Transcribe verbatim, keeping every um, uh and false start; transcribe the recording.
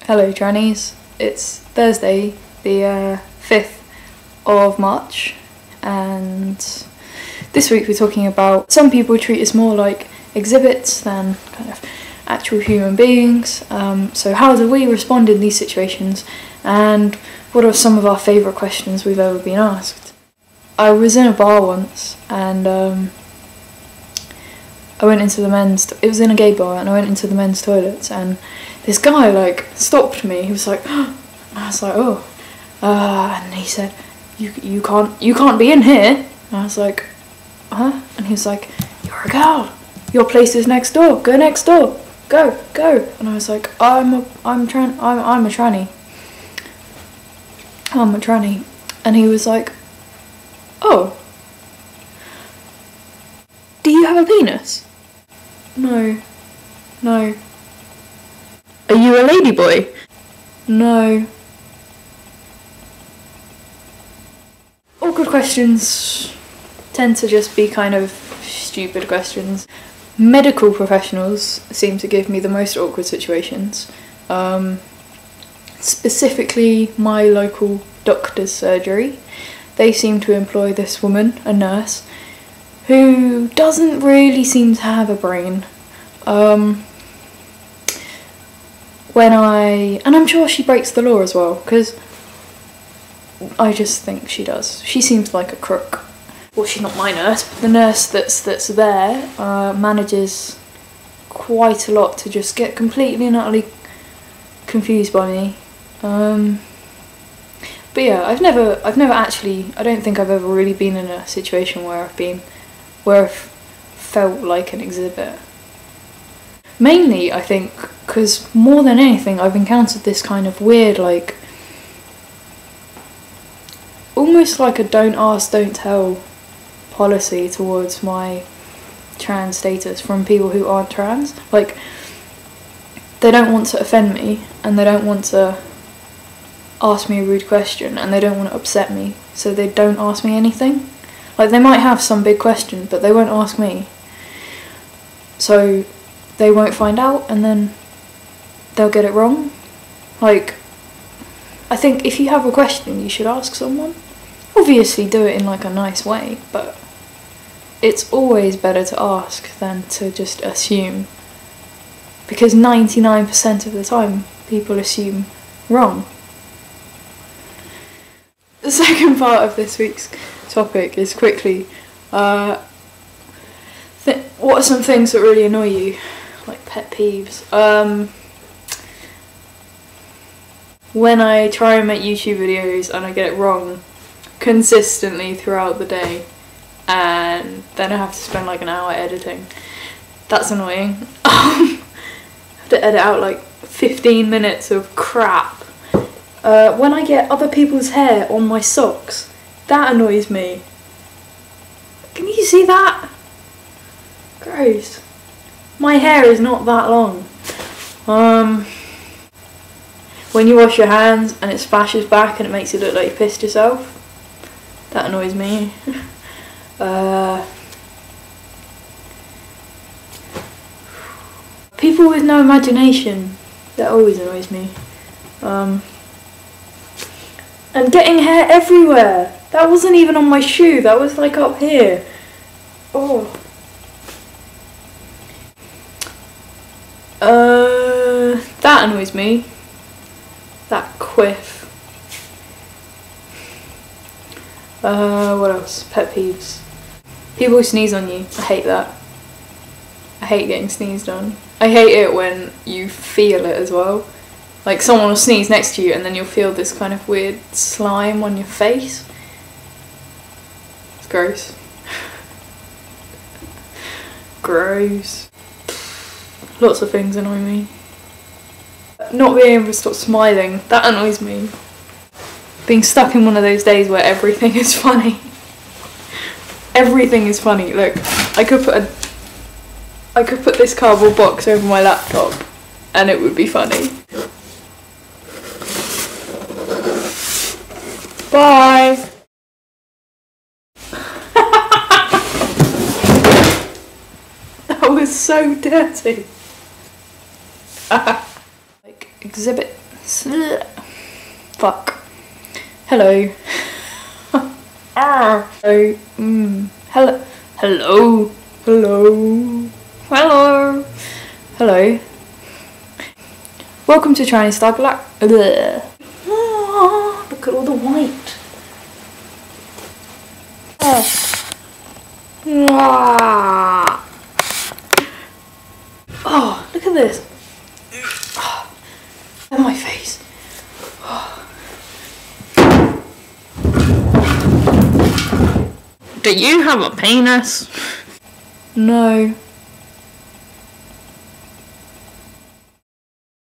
Hello trannies, it's Thursday the uh, fifth of March, and this week we're talking about some people treat us more like exhibits than kind of actual human beings. Um, so how do we respond in these situations, and what are some of our favourite questions we've ever been asked? I was in a bar once and um, I went into the men's, it was in a gay bar, and I went into the men's toilets, and this guy like stopped me. He was like, and I was like, oh, uh, and he said, you you can't you can't be in here. And I was like, huh? And he was like, you're a girl, your place is next door, go next door, go go. And I was like, I'm a I'm tran I'm I'm a tranny. I'm a tranny. And he was like, oh, do you have a penis? No, no. Are you a ladyboy? No. Awkward questions tend to just be kind of stupid questions. Medical professionals seem to give me the most awkward situations. Um, specifically my local doctor's surgery. They seem to employ this woman, a nurse, who doesn't really seem to have a brain. Um, when I, and I'm sure she breaks the law as well, because I just think she does. She seems like a crook. Well, she's not my nurse, but the nurse that's that's there uh, manages quite a lot to just get completely and utterly confused by me. Um, but yeah, I've never, I've never actually, I don't think I've ever really been in a situation where I've been, where I've felt like an exhibit. Mainly, I think, because more than anything, I've encountered this kind of weird, like, almost like a don't ask, don't tell policy towards my trans status from people who aren't trans. Like, they don't want to offend me, and they don't want to ask me a rude question, and they don't want to upset me, so they don't ask me anything. Like, they might have some big question, but they won't ask me. So they won't find out, and then they'll get it wrong. Like, I think if you have a question, you should ask someone. Obviously do it in like a nice way, but it's always better to ask than to just assume. Because ninety-nine percent of the time, people assume wrong. The second part of this week's topic is quickly, uh, th what are some things that really annoy you? Like pet peeves. Um, when I try and make YouTube videos and I get it wrong consistently throughout the day, and then I have to spend like an hour editing. That's annoying. I have to edit out like fifteen minutes of crap. Uh, when I get other people's hair on my socks, that annoys me. Can you see that? Gross. My hair is not that long. Um, when you wash your hands and it splashes back and it makes it look like you pissed yourself, that annoys me. uh, people with no imagination, that always annoys me. Um, and getting hair everywhere. That wasn't even on my shoe, that was like up here. Oh. Uh, that annoys me. That quiff. Uh, what else? Pet peeves. People who sneeze on you. I hate that. I hate getting sneezed on. I hate it when you feel it as well. Like someone will sneeze next to you and then you'll feel this kind of weird slime on your face. It's gross. Gross. Lots of things annoy me. Not being able to stop smiling, that annoys me. Being stuck in one of those days where everything is funny. Everything is funny. Look, I could put a I could put this cardboard box over my laptop and it would be funny. Bye! That was so dirty. Like, exhibit Fuck. Hello. Ah. So, mm, hello. Hello. Hello. Hello. Hello. Welcome to Trannies Star Black. Oh, look at all the white. Oh, oh look at this. Oh, and my face. Oh. Do you have a penis? No.